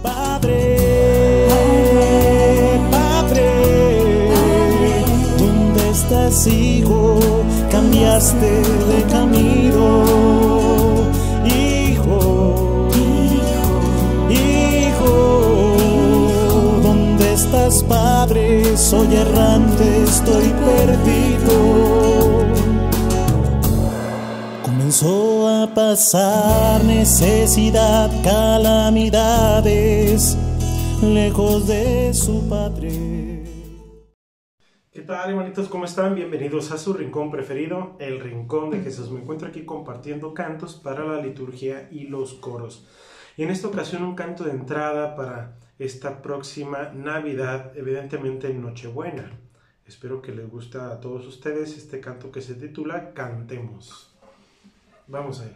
Padre, ¿dónde estás, hijo? Cambiaste de camino, hijo, ¿dónde estás, Padre? Soy errante, estoy perdido. Comenzó a pasar necesidad, calamidades, lejos de su Padre. ¿Qué tal, hermanitos? ¿Cómo están? Bienvenidos a su rincón preferido, el Rincón de Jesús. Me encuentro aquí compartiendo cantos para la liturgia y los coros. Y en esta ocasión un canto de entrada para esta próxima Navidad, evidentemente en Nochebuena. Espero que les guste a todos ustedes este canto que se titula Cantemos. Vamos ahí.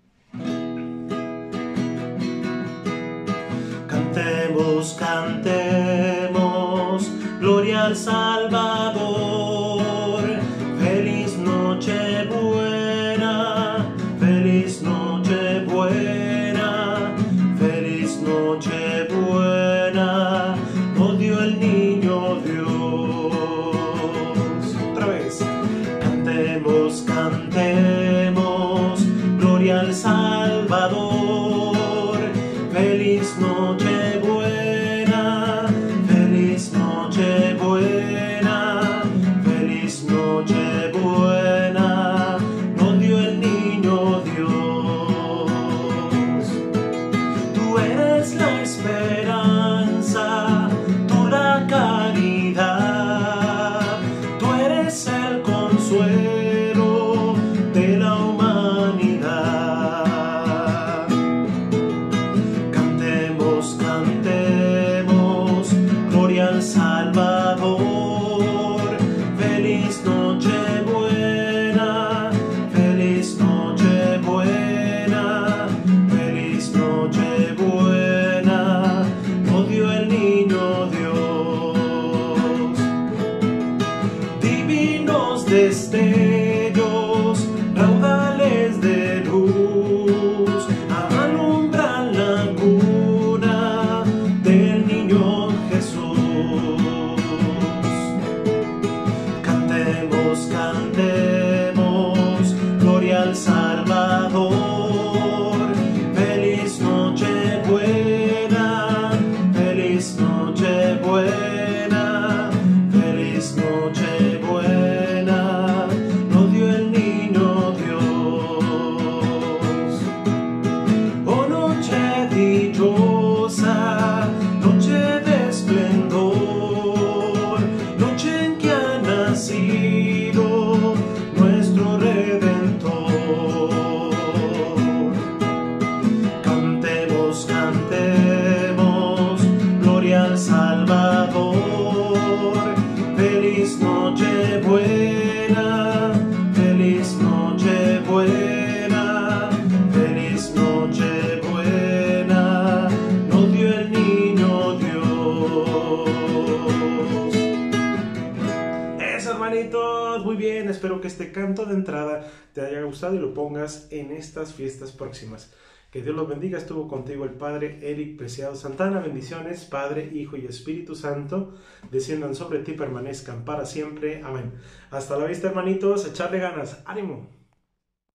Cantemos, cantemos, gloria al Salvador. Feliz Nochebuena, feliz Nochebuena, feliz Nochebuena, nos dio el niño Dios. Otra vez. Cantemos, cantemos, gloria al Salvador. Feliz Nochebuena, feliz Nochebuena, feliz Nochebuena, nos dio el niño Dios. Tú eres la esperanza, tú la caridad, tú eres el consuelo de la humanidad. Cantemos, cantemos, gloria al Salvador. Feliz Nochebuena, feliz Nochebuena, feliz Nochebuena, nos dio el niño Dios. Divinos destellos, raudales de luz, alumbran la cuna del niño Jesús. Cantemos, cantemos, gloria al Salvador. Feliz Nochebuena, feliz Nochebuena, feliz Nochebuena, nos dio el niño Dios. Oh noche dichosa, noche de esplendor, noche en que ha nacido nuestro Redentor. Cantemos, cantemos, gloria al Salvador. Feliz Nochebuena, feliz Nochebuena, feliz Nochebuena, nos dio el niño Dios. Eso, hermanitos, muy bien. Espero que este canto de entrada te haya gustado y lo pongas en estas fiestas próximas. Que Dios los bendiga. Estuvo contigo el Padre Eric Preciado Santana. Bendiciones, Padre, Hijo y Espíritu Santo, desciendan sobre ti, permanezcan para siempre. Amén. Hasta la vista, hermanitos. Echarle ganas. ¡Ánimo!